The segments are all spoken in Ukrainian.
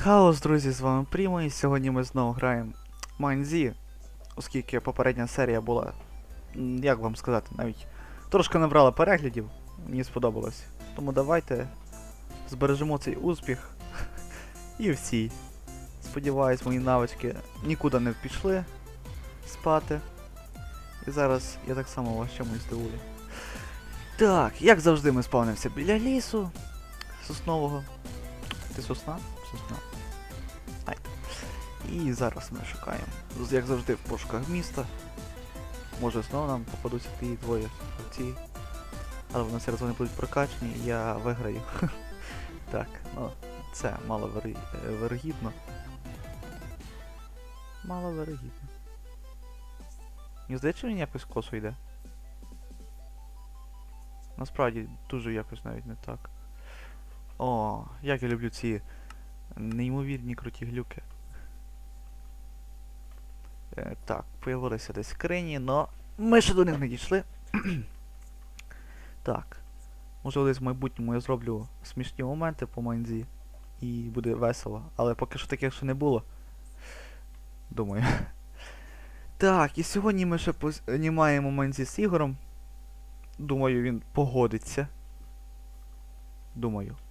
Хаос, друзі, з вами Прімо, і сьогодні ми знову граємо Майнзі, оскільки попередня серія була, як вам сказати, навіть трошки набрала переглядів, мені сподобалось. Тому давайте збережемо цей успіх і всі. Сподіваюсь, мої навички нікуди не пішли спати. І зараз я так само вас чомусь здивую. Так, як завжди ми спавнимося біля лісу соснового. Ти сосна? Сосна. Ай. І зараз ми шукаємо, як завжди, в пошуках міста. Може знову нам попадуться ті двоє гравці. Але вони все разом не будуть прокачені, і я виграю. Так, ну, це мало вирогідно. Мало вирогідно. Мені здається, він якось косо йде. Насправді, дуже якось навіть не так. О, як я люблю ці неймовірні круті глюки. Так, появилися десь скрині, но ми ще до них не дійшли. Так. Можливо, десь в майбутньому я зроблю смішні моменти по Майнзі. І буде весело. Але поки що таких ще не було. Думаю. Так, і сьогодні ми ще познімаємо Майнзі з Ігорем. Думаю, він погодиться. Думаю.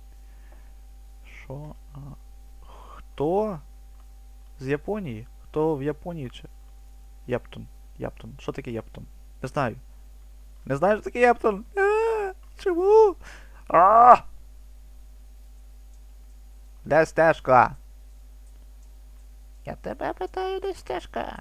Що? Хто? З Японії? Хто в Японії чи? Яптон. Яптон. Що таке Яптон? Не знаю. Не знаю, що таке Яптон. Чому? Де стежка? Я тебе питаю, де стежка?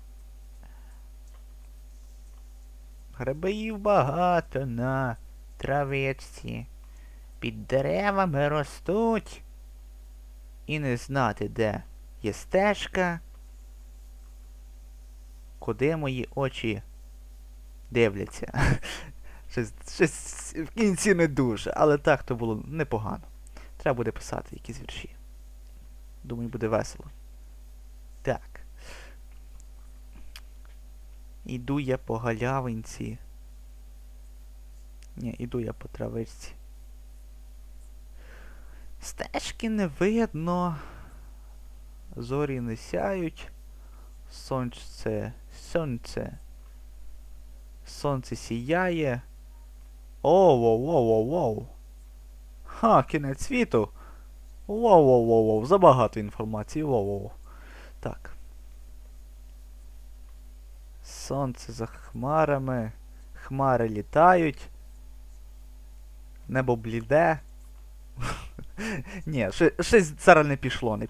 Грибів багато на травичці. Під деревами ростуть. І не знати, де є стежка. Куди мої очі дивляться. Щось в кінці не дуже, але так то було непогано. Треба буде писати якісь вірші. Думаю, буде весело. Так. Іду я по галявинці. Ні, іду я по травичці. Стежки не видно. Зорі не сяють. Сонце сіяє. Воу. Ха, кінець світу. Воу. Забагато інформації. Воу. Так. Сонце за хмарами. Хмари літають. Небо бліде. Ні, щось зараз не пішло.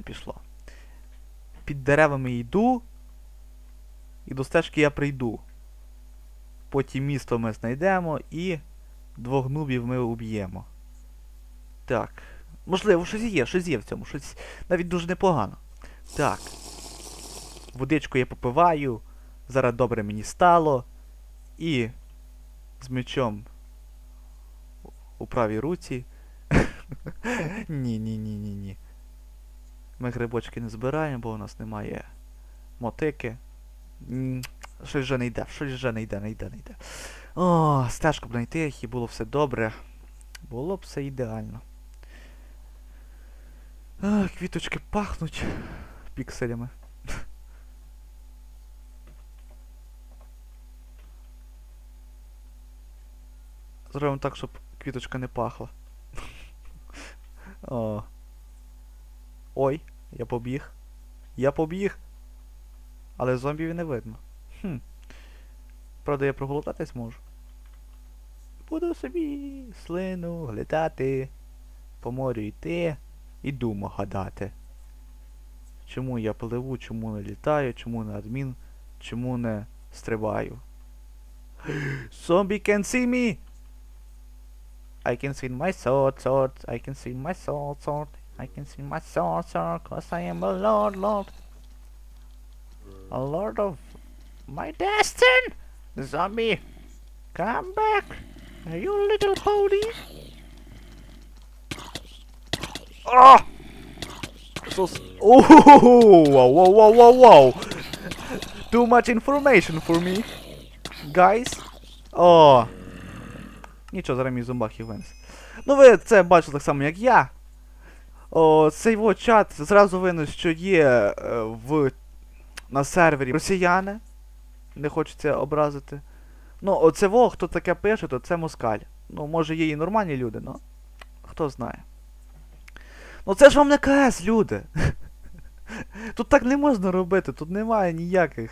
Під деревами йду. І до стежки я прийду. Потім місто ми знайдемо і двох нубів ми уб'ємо. Так. Можливо, щось є в цьому. Щось навіть дуже непогано. Так. Водичку я попиваю. Зараз добре мені стало. І з мечом у правій руці. Ні. Ми грибочки не збираємо, бо у нас немає мотики. Щось вже не йде. О, стежку б знайти, і було все добре. Було б все ідеально. Квіточки пахнуть пікселями. Зробимо так, щоб квіточка не пахла. О. Ой, я побіг. Але зомбів не видно. Правда, я проголодатись можу. Буду собі слину глядати, по морю йти і думу гадати. Чому я пливу, чому не літаю, чому не адмін, чому не стрибаю. Zombie can see me! I can swing my sword, I can swing my sword, I can swing my sword, cause I am a lord. A lord of my destiny! Zombie! Come back! You little pony! Ah! Wow! Too much information for me, guys. О! Нічого, зараз мій зомбах і винес. Ну ви це бачили так само, як я. О, цей во чат зразу видно, що є на сервері росіяни. Не хочеться образити. Ну, оце во, хто таке пише, то це москаль. Ну, може є і нормальні люди, но хто знає. Ну це ж вам не КС, люди. Тут так не можна робити, тут немає ніяких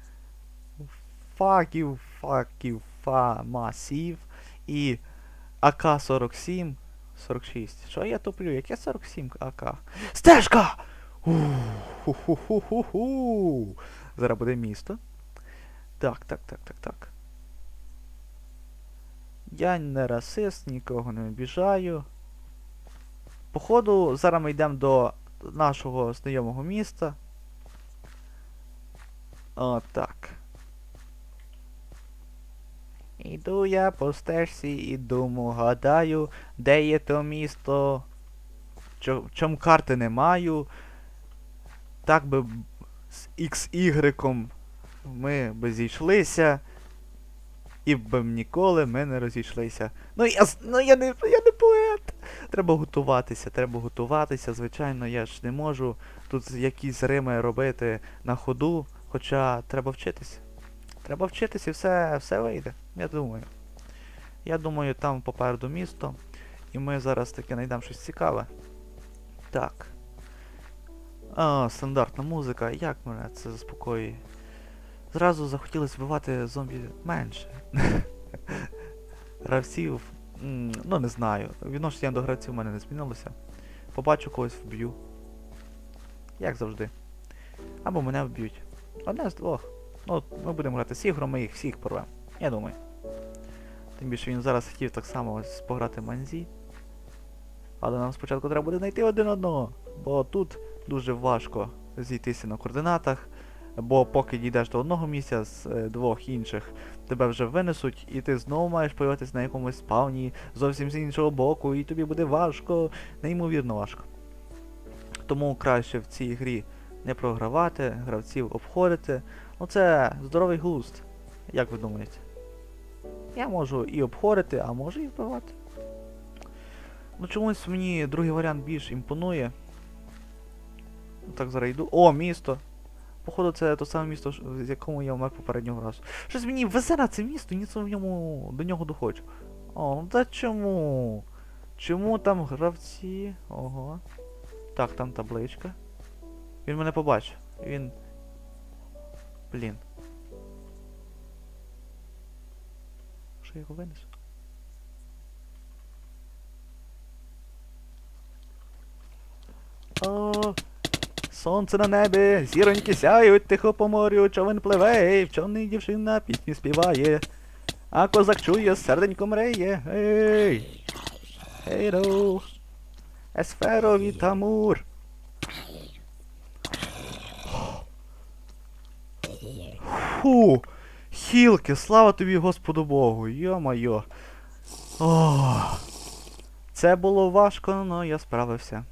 масів і АК-47, 46. Що я туплю? Яке 47 АК? Стежка! Ху-ху-ху-ху-ху! Зараз буде місто. Так. Я не расист, нікого не обіжаю. Походу, зараз ми йдемо до нашого знайомого міста. Отак. Іду я по стежці і думаю, гадаю, де є то місто. Чом карти не маю. Так би з XY ми би зійшлися. І б ніколи ми не розійшлися. Я не поет. Треба готуватися, звичайно, я ж не можу тут якісь рими робити на ходу, хоча треба вчитися. Треба вчитися і все вийде, я думаю. Я думаю, там попереду місто, і ми зараз таки знайдемо щось цікаве. Так. Стандартна музика, як мене це заспокоює? Зразу захотілося вбивати зомбі менше. Гравців, ну не знаю. Відношення до гравців в мене не змінилося. Побачу когось вб'ю. Як завжди. Або мене вб'ють. Одне з двох. Ну, ми будемо грати з ігром, ми їх всіх порвемо. Я думаю. Тим більше він зараз хотів так само ось пограти Манзі. Але нам спочатку треба буде знайти один одного. Бо тут дуже важко зійтися на координатах. Бо поки дійдеш до одного місця з двох інших, тебе вже винесуть, і ти знову маєш появитися на якомусь спавні зовсім з іншого боку, і тобі буде важко, неймовірно важко. Тому краще в цій грі не програвати, гравців обходити. Ну це здоровий глузд, як ви думаєте? Я можу і обходити, а можу і вбивати. Ну чомусь мені другий варіант більш імпонує. Так, зараз йду. О, місто! Походу, це те саме місто, з якому я вмер попереднього разу. Щось мені везе на це місто, ніц в ньому до нього доходжу. О, та чому? Чому там гравці? Ого. Так, там табличка. Він мене побачив. Він... Блін. Що я його винесу? О, сонце на небі, зіроньки сяють, тихо по морю, човен пливе, в човні дівчина пісню співає. А козак чує, серденько мреє. Ей! Ей-роу! Есферові тамур! Фу! Хілки, слава тобі, Господу Богу, йо-майо. Це було важко, но я справився.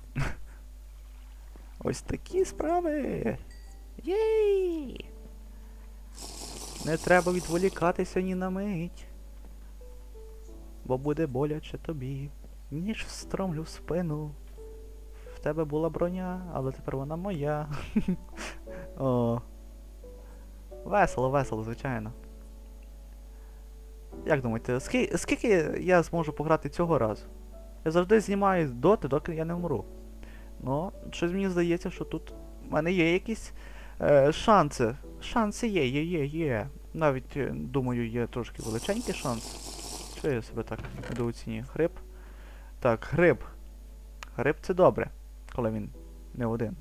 Ось такі справи. Єй! Не треба відволікатися ні на мить. Бо буде боляче тобі, ніж встромлю в спину. В тебе була броня, але тепер вона моя. О. Весело, звичайно. Як думаєте, скільки я зможу пограти цього разу? Я завжди знімаю доки я не вмру. Ну, щось мені здається, що тут в мене є якісь шанси. Шанси є. Навіть, думаю, є трошки величенький шанс. Що я себе так недооцінюю? Гриб? Так, гриб. Гриб це добре, коли він не один.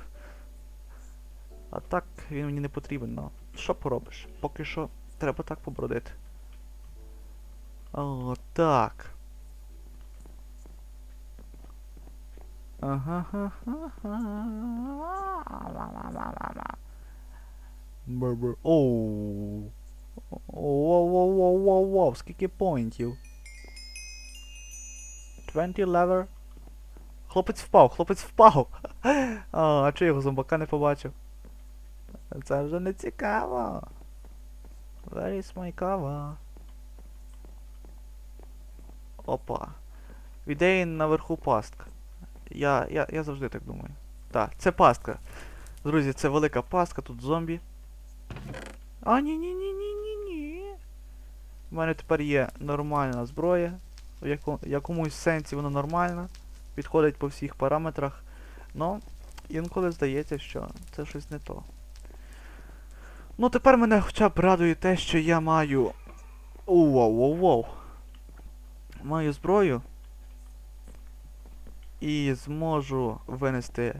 А так він мені не потрібен, ну. Що поробиш? Поки що треба так побродити. О, так. Ага. Оу. Воу, скільки поінтів. 20 lever. Хлопець впав. А чого його зомбака не побачив? Це вже не цікаво. Where is my cover? Опа. В ідеї наверху пастка. Я завжди так думаю. Так, це пастка. Друзі, це велика пастка, тут зомбі. А, ні-ні-ні-ні-ні-ні. У мене тепер є нормальна зброя. В якомусь сенсі вона нормальна. Підходить по всіх параметрах. Но інколи здається, що це щось не то. Ну, тепер мене хоча б радує те, що я маю... Воу-воу-воу-воу. Маю зброю. І зможу винести...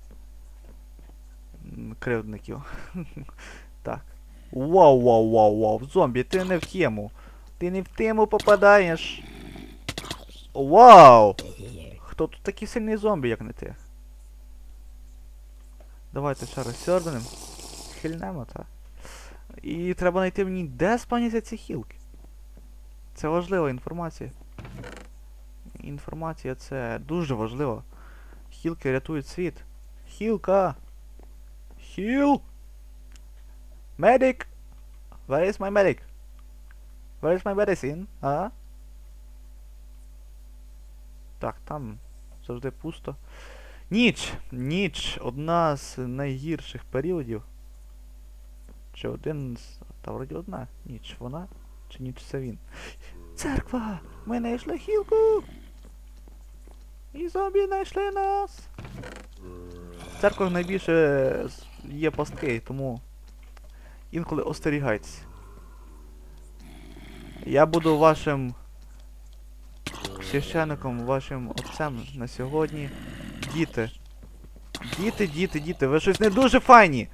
кривдників. Так. Вау-вау-вау-вау. Зомбі, ти не в тему. Ти не в тему попадаєш. Вау! Хто тут такий сильний зомбі, як не ти? Давайте ще раз сьорбанем. Хильнемо, так. І треба знайти мені, де спавняться ці хілки. Це важлива інформація. Інформація це дуже важливо. Хілки рятують світ. Хілка! Хіл! Medic! Where is my medic? Where is my medicine? А? Так, там завжди пусто. Ніч! Ніч! Одна з найгірших періодів. Чи один з... Та вроді одна. Ніч вона? Чи ніч це він? Церква! Ми знайшли хілку! І зомбі знайшли нас! В церквах найбільше є пастки, тому інколи остерігайтесь. Я буду вашим священником, вашим отцем на сьогодні. Діти. Діти, діти, діти, ви щось не дуже файні!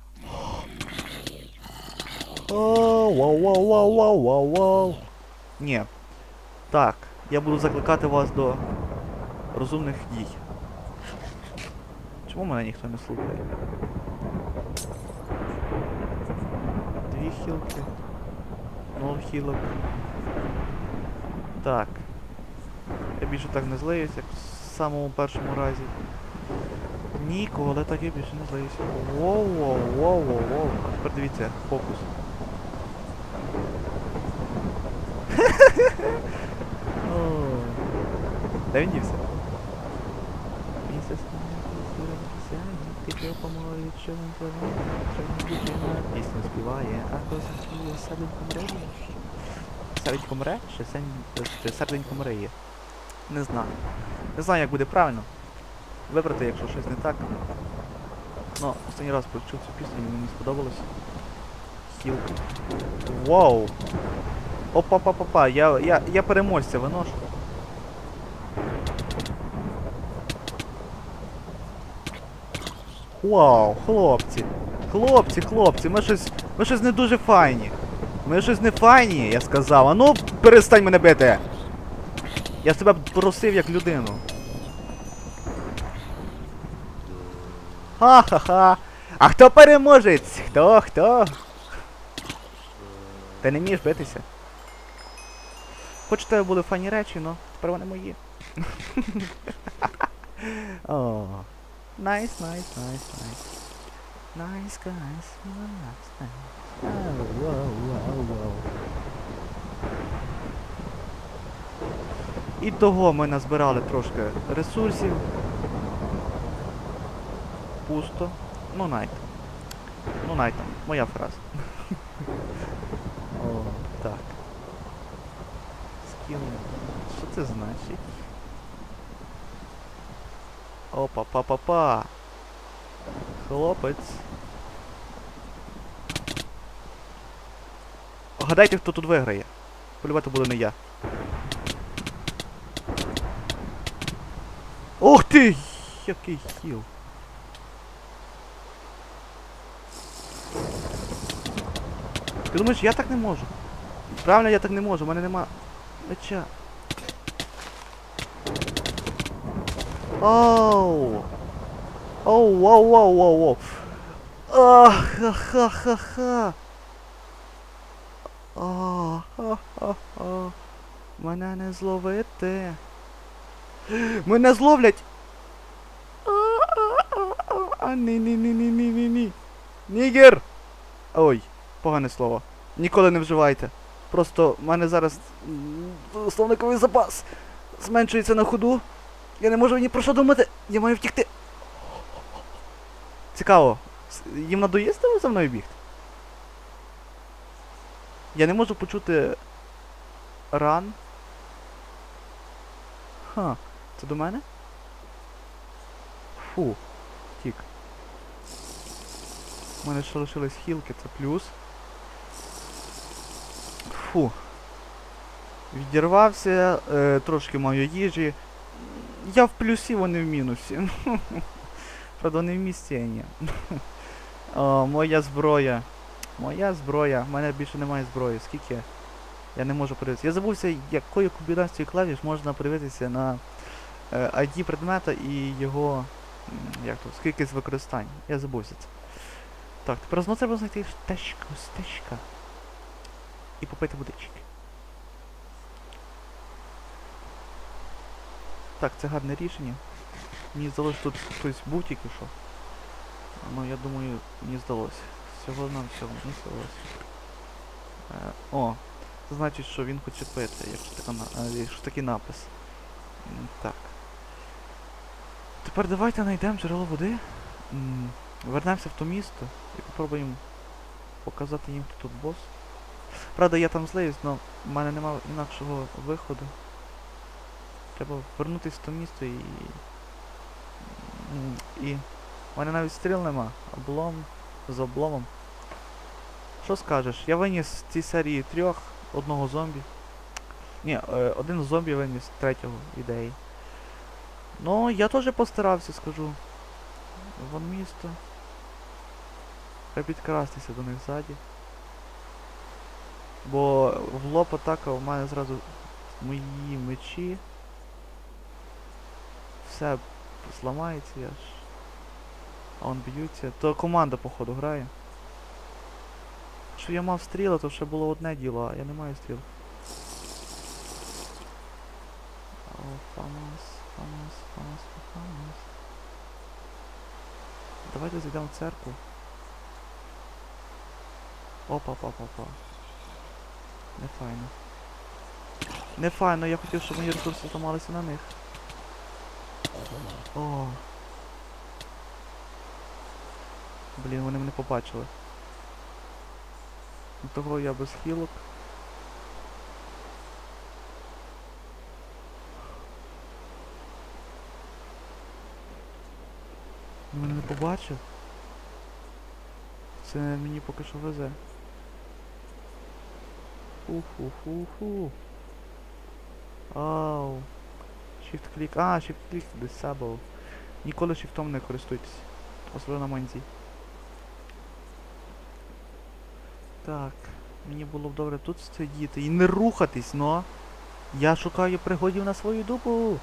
Вау-вау-вау-вау-вау-вау. Ні. Так, я буду закликати вас до розумних дій. Чому мене ніхто не слухає? Дві хілки. 0 хілок. Так. Я більше так не злиюсь, як в самому першому разі. Ніколи так я більше не злиюсь. Воу-воу-воу-воу-воу. А тепер дивіться, фокус. Де він дівся? Пісню співає, а хто співає серденько мреє? Серденько мре? Чи серденько мреє? Не знаю. Не знаю, як буде правильно. Вибрати, якщо щось не так. Ну, останній раз почув цю пісню, мені сподобалось. Хілки. Вау! Опа-па-па-па, я переможця виношу. Вау, хлопці. Хлопці, ми щось не дуже файні. Ми щось не файні, я сказав. А ну, перестань мене бити! Я себе просив як людину. Ха-ха-ха. А хто переможець? Хто? Ти не вмієш битися. Хоч у тебе були файні речі, но тепер вони мої. О. Nice. Nice guys. Nice. Wow. І того ми назбирали трошки ресурсів. Пусто. Ну найт. Моя фраза. О, так. Скіл. Що це значить? Опа, па-па-па. Хлопець. Гадайте, хто тут виграє. Полювати буде не я. Ух ти! Який хіл. Ти думаєш, я так не можу? Правильно, я так не можу, в мене нема меча. Оу! Воу. Ха-ха-ха-ха. Ха-ха-ха. Мене не зловити. Мене зловлять! Ні. Нігер! Ой, погане слово. Ніколи не вживайте. Просто в мене зараз словниковий запас зменшується на ходу. Я не можу ні про що думати. Я маю втікти. Цікаво. Їм надоїсти за мною бігти? Я не можу почути ран. Ха, це до мене? Фу, тік. У мене ще лишились хілки, це плюс. Фу. Відірвався, трошки маю їжі. Я в плюсі, вони в мінусі. Правда, не в місті, а ні. О, моя зброя. Моя зброя. У мене більше немає зброї. Скільки? Я не можу подивитися. Я забувся, якою комбінацією клавіш можна подивитися на ID предмета і його... як то? Скільки з використань. Я забувся це. Так, тепер знову треба знайти стежка. І попити водички. Так, це гарне рішення. Мені здалося, тут хтось був тільки що. Ну, я думаю, мені здалося. Всього нам всього, мені здалося. О, це значить, що він хоче пити, якщо такий напис. Так. Тепер давайте знайдемо джерело води. Вернемося в то місто і попробуємо показати їм, хто тут бос. Правда, я там злиюсь, але в мене немає інакшого виходу. Треба вернутися в то місто і... У мене навіть стріл нема. Облом з обломом. Що скажеш? Я виніс в цій серії 3, одного зомбі. Ні, один зомбі виніс 3-го ідеї. Ну, я теж постарався, скажу. Вон місто. Треба підкрастися до них ззаді. Бо в лоб атака у мене зразу мої мечі. Все зламається аж. А он б'ються. То команда, походу, грає. Якщо я мав стріли, то ще було одне діло, а я не маю стріл. О, фамас. Давайте зайдемо в церкву. Опа. Не файно. Не файно, я хотів, щоб мої ресурси зламалися на них. О. Блін, вони мене побачили. Того я без хілок. Він мене не побачив. Це мені поки що везе. Фу. Ау. Shift-клік. Shift-клік disable. Ніколи шифтом не користуйтесь. Особливо на манзі. Так. Мені було б добре тут сидіти і не рухатись, но. Я шукаю пригодів на свою дупу.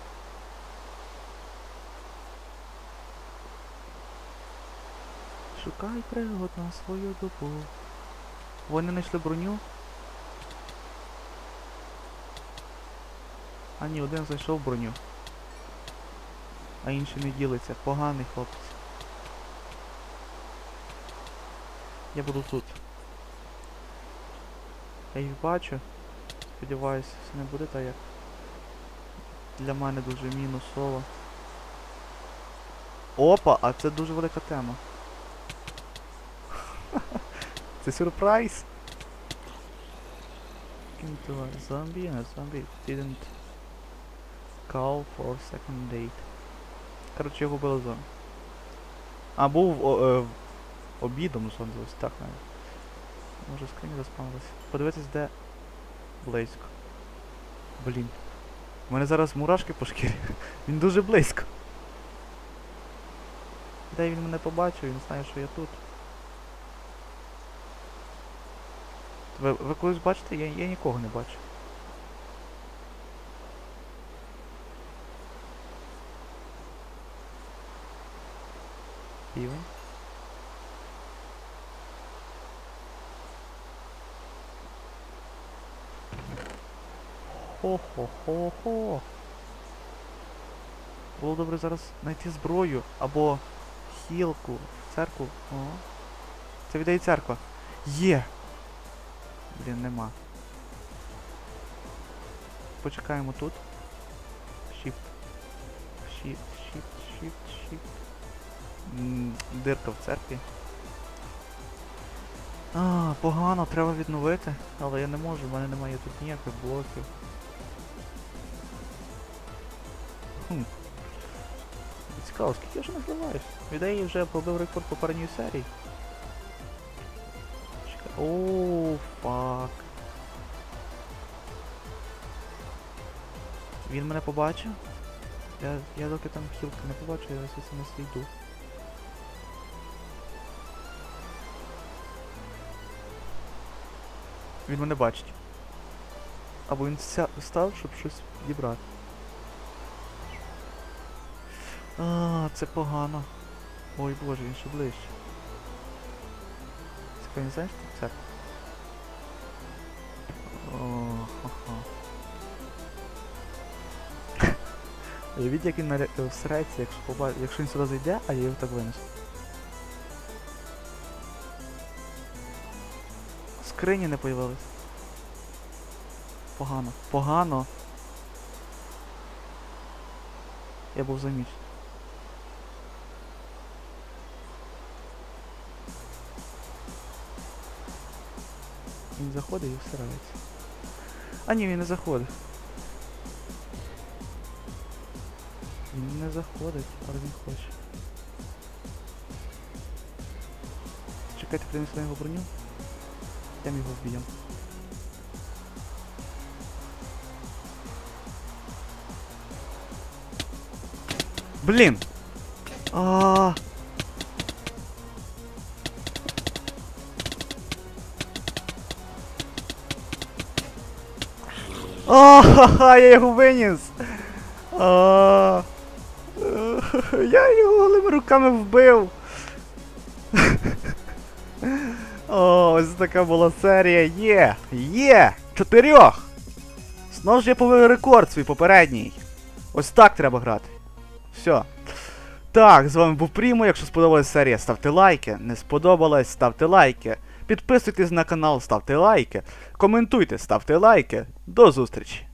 Шукай пригод на свою дупу. Вони знайшли броню. А ні, один знайшов броню. А інший не ділиться. Поганий хлопець. Я буду тут. Я їх бачу. Сподіваюся, все не буде так як. Для мене дуже мінусово. Опа, а це дуже велика тема. Це сюрприз. Into a zombie and a zombie didn't call for second date. Коротше, його вбили зомбі. А, був обідом зомбі, ось так навіть. Може скрині заспавнилась. Подивитись, де близько. Блін. У мене зараз мурашки по шкірі. Він дуже близько. Де він мене побачив, він знає, що я тут. Ви когось бачите? Я нікого не бачу. Півень. Хо-хо-хо-хо. Було добре зараз знайти зброю або хілку, церкву. О. Це віддає церква. Є! Блін, нема. Почекаємо тут. Shift. shift. Дирка в церкві. Погано, треба відновити, але я не можу, в мене немає тут ніяких блоків. Цікаво, скільки я вже награваюсь? В ідеї вже побив рекорд попередньої серії. Ооо, фак. Він мене побачив? Я доки там хілки не побачу, я звідси не сліду. Він мене бачить. Або він став, щоб щось підібрати. Це погано. Ой боже, він ще ближче. Це не знаєш, що це? Уявіть, як він всередці, якщо він сюди зайде, а я його так винесу. Скрині не появились. Погано. Погано. Я був замічений. Він заходить і всирається. А ні, він не заходить. Він не заходить, але він хоче. Чекайте, принесу на його броню. Я його вб'ємо. Блін! Ха-ха, я його виніс! Я його голими руками вбив! Ось така була серія. Є! 4! Знову ж я побив рекорд свій попередній. Ось так треба грати. Все. Так, з вами був Прімо. Якщо сподобалась серія, ставте лайки. Не сподобалась, ставте лайки. Підписуйтесь на канал, ставте лайки. Коментуйте, ставте лайки. До зустрічі!